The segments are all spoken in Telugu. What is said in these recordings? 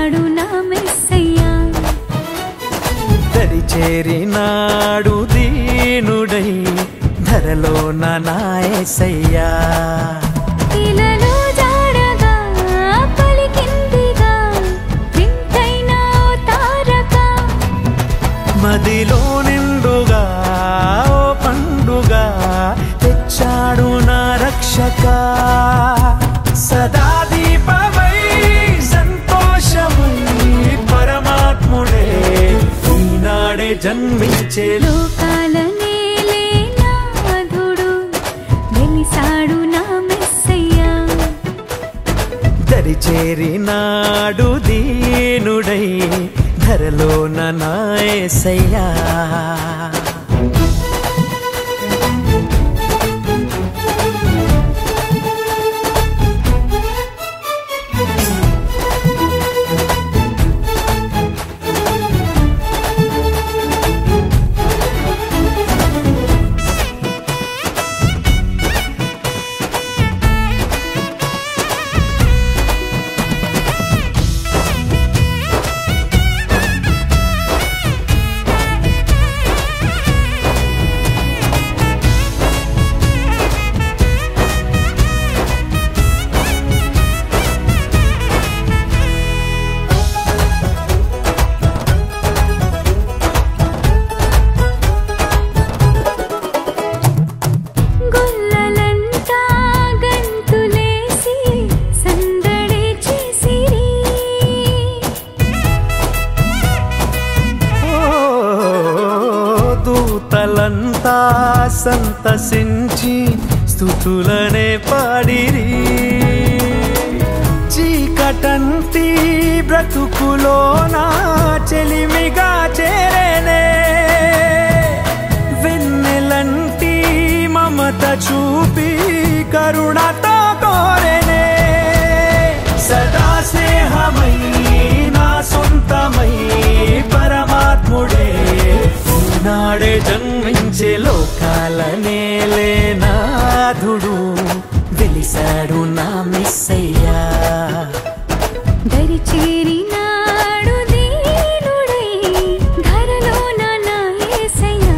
వెలిసాడు నా మెస్సయ్యా దరిచేరినాడు దీనుడై ధరలో నా యేసయ్యా ఇలలో జాడగా పలికిందిగా వింతైన ఓ తారక మదిలో నిండుగా ఓ పండుగా తెచ్చాడు నా రక్షక సదా దీపమై సంతోషమై పరమాత్ముడే ఈనాడే జన్మించే లోకాల నేలే నాథుడు వెలిసాడు నా మెస్సయ్యా దరిచేరినాడు దీనుడై ధరలో నా యేసయ్యా గొల్లలంతా గంతులేసి సందడి చేసిరి దూతలంతా సంతసించి స్తుతులనే పాడిరి చీకటంటి బ్రతుకులోన చెలిమిగా చేరేనే వెన్నెలంటి మమత చూపి కరుణతో కోరేనే సదా స్నేహమై నా సొంతమై పరమాత్ముడే నాడే జన్మించే లోకాల నేలే నాథుడు వెలిసాడు నా మెస్సయ్యా దరిచేరినాడు దీనుడై ధరలో నా యేసయ్యా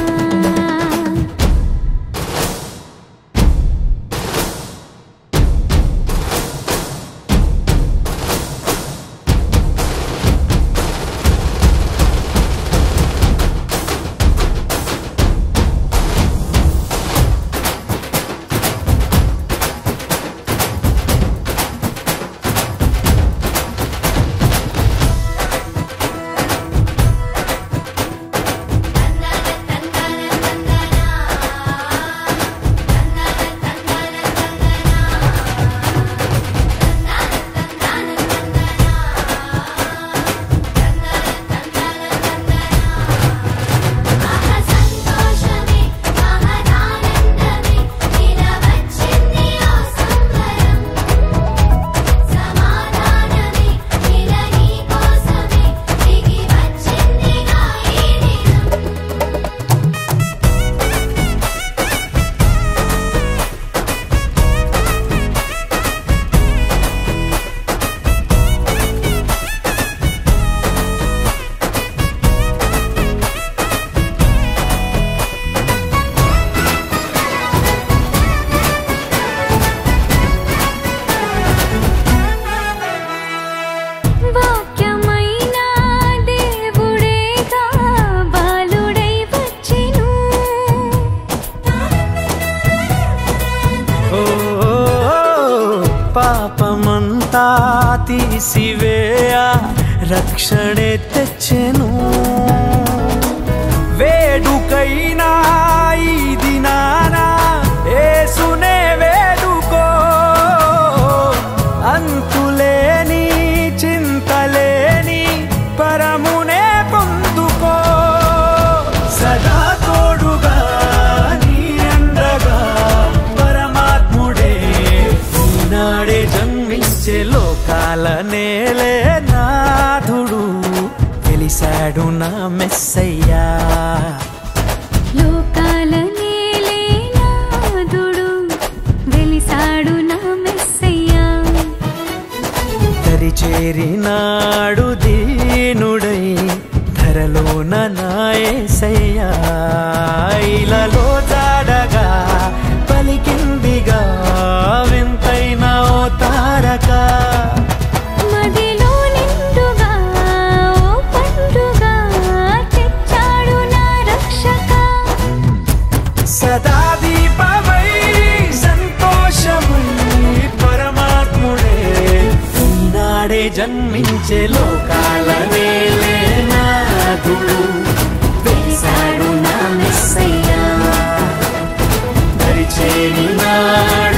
వాక్యమైన దేవుడేగా బాలుడై వచ్చెను ఓ పాపమంతా తీసివేయ రక్షణే తెచ్చెను వేడుకైనా ఈ దినాన యేసునే వేడుకో అంతులేని చింతలేని పరమునే పొందుకో సదా తోడుగా నీ అండగా పరమాత్ముడే ఈనాడే జన్మించే లోకాల నేలే నాథుడు వెలిసాడు నా మెస్సయ్యా లోకాల నేలే నాథుడు వెలిసాడు నా మెస్సయ్యా దరిచే చేరినాడు దీనుడై ధరలోన నా యేసయ్యా ఇలలో జాడగా పలికిందిగా వింతైన ఓ తారక మదిలో నిండుగా ఓ పండుగా తెచ్చాడు నా రక్షక సదా దీపమై సంతోషమై పరమాత్ముడే ఈనాడే జన్మించే లోకాల నేలేనాథుడు వేశాడు నా మెస్సయ్యా దరిచేరినాడు